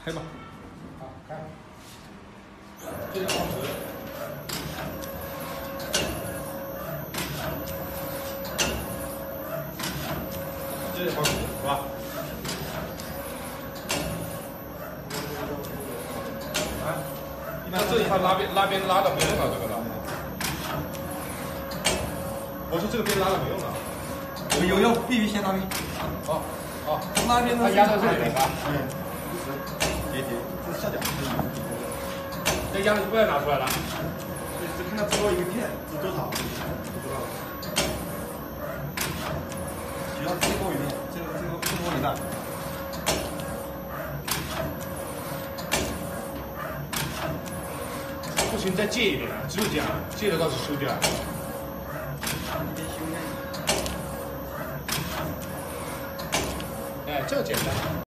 开吧。 好，开。这个好使。这个好使是吧？啊？那这里它拉边拉的没用了，这个了。我说这个边拉的没用了。 有，必须先拉边。 哦。哦， 拉边它压到这里了， 别，这是下脚。 这压的就不要拿出来了。 只看到最后一个片，是多少？不知道。只要最后一片，这个最后一段。 不行，再借一点，只有这样，借得到是收掉。 一边修呢。 哎，这个简单。